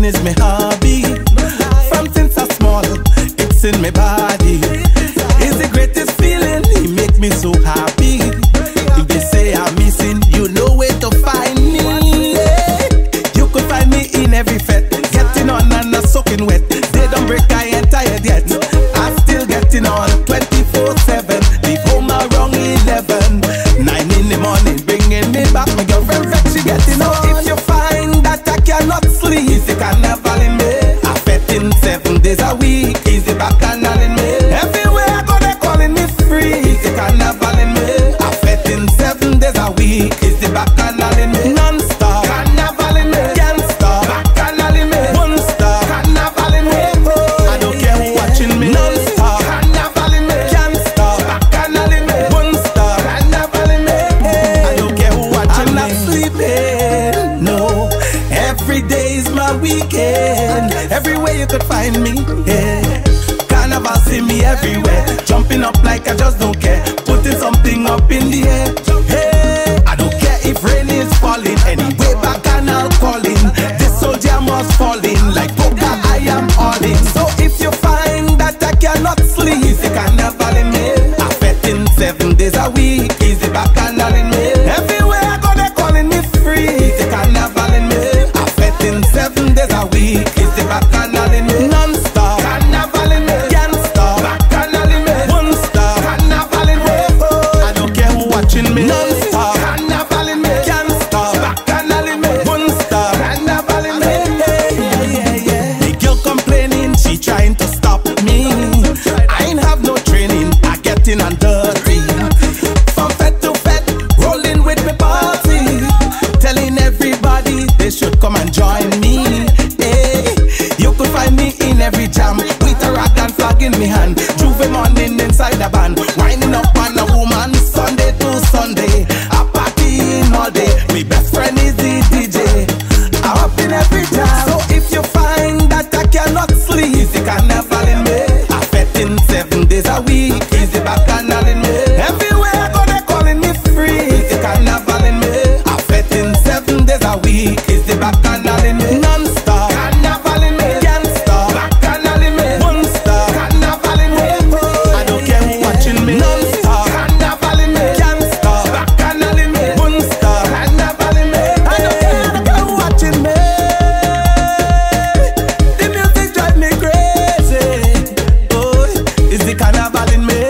is my hobby. From since I'm small, it's in my body. It's the greatest feeling, it makes me so happy. If they say I'm missing, you know where to find me. You could find me in every fete, getting on and not soaking wet. They don't break, I ain't tired yet. I'm still getting on 24/7. Leave home around 11, 9 in the morning, bringing me back. My girlfriend vex, she getting on. If you find that I cannot sleep, it's the carnival in me. I'm fetting 7 days a week. Is the bacchanal in me. Everywhere I go, they calling me free. It's the carnival in me. I'm fetting 7 days a week. Is the bacchanal in me. Non-stop carnival in me. Can't stop bacchanal in me. Won't stop carnival in me. I don't care who watching me. Non-stop carnival in me. Can't stop bacchanal in me. Won't stop carnival in me. I don't care who watching me. I'm not sleeping, no. Every day's my weekend. Everywhere you could find me, yeah. Carnival see me everywhere, jumping up like I just don't care, putting something up in the air. Hey, I don't care if rain is falling, anyway bacchanal calling. This soldier must fall in, like poker I am all in. So if you find that I cannot sleep, it's the carnival in me. I'm fetting 7 days a week, is the bacchanal in me. Everywhere I go they calling me free, it's the carnival in me. I'm fetting 7 days a week, is the bacchanal in me. Non-stop carnival in me. Can't stop bacchanal in me. Won't stop carnival in me. I don't care who watching me. Non-stop carnival in me. Can't stop bacchanal in me. Won't stop carnival in me. The girl complaining, she trying to stop me. I ain't have no training, I get in and dirty. From fete to fete, rolling with me party, telling everybody they should come and join me. Hey, you could find me in every jam with a rag and flag in me hand. Juve morning inside the band, winding up on a woman. Sunday to Sunday, I partying all day. My best friend is the DJ. I'm up in every jam. So if you find that I cannot sleep, it's the carnival in me. I'm fetting 7 days a week, is the bacchanal in me. Everywhere I go they calling me free, it's the carnival in me. I'm fetting 7 days a week, is the bacchanal in me. Non-stop carnival in me. Can't stop bacchanal in me. Won't stop carnival in me. I don't care who watching me. Non-stop carnival in me. Can't stop bacchanal in me. Won't stop carnival in me. I don't care who watching me. The music drive me crazy. Oh, it's the carnival in me.